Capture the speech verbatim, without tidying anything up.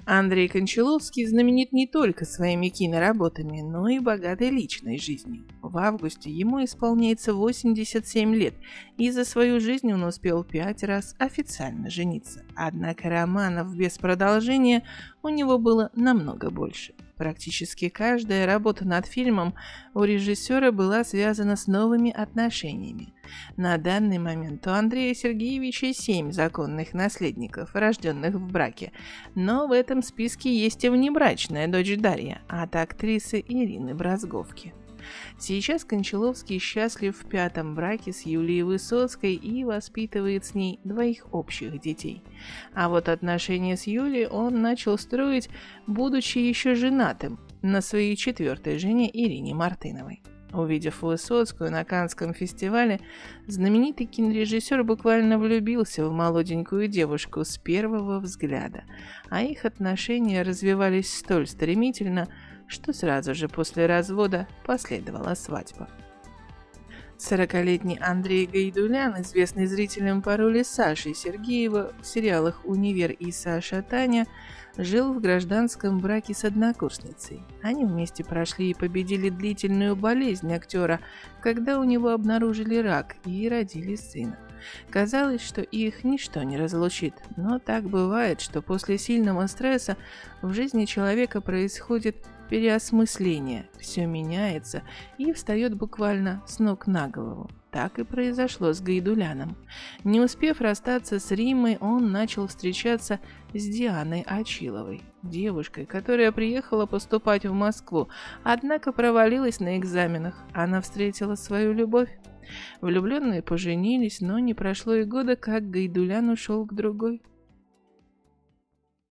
Андрей Кончаловский знаменит не только своими киноработами, но и богатой личной жизнью. В августе ему исполняется восемьдесят семь лет, и за свою жизнь он успел пять раз официально жениться. Однако романов без продолжения у него было намного больше. Практически каждая работа над фильмом у режиссера была связана с новыми отношениями. На данный момент у Андрея Сергеевича семь законных наследников, рожденных в браке, но в этом списке есть и внебрачная дочь Дарья от актрисы Ирины Брозговки. Сейчас Кончаловский счастлив в пятом браке с Юлией Высоцкой и воспитывает с ней двоих общих детей. А вот отношения с Юлией он начал строить, будучи еще женатым, на своей четвертой жене Ирине Мартыновой. Увидев Высоцкую на Каннском фестивале, знаменитый кинорежиссер буквально влюбился в молоденькую девушку с первого взгляда, а их отношения развивались столь стремительно, что сразу же после развода последовала свадьба. сорокалетний Андрей Гайдулян, известный зрителям по роли Саши Сергеева в сериалах «Универ» и «Саша Таня», жил в гражданском браке с однокурсницей. Они вместе прошли и победили длительную болезнь актера, когда у него обнаружили рак и родили сына. Казалось, что их ничто не разлучит, но так бывает, что после сильного стресса в жизни человека происходит переосмысление, все меняется и встает буквально с ног на голову. Так и произошло с Гайдуляном. Не успев расстаться с Риммой, он начал встречаться с Дианой Очиловой, девушкой, которая приехала поступать в Москву, однако провалилась на экзаменах. Она встретила свою любовь. Влюбленные поженились, но не прошло и года, как Гайдулян ушел к другой.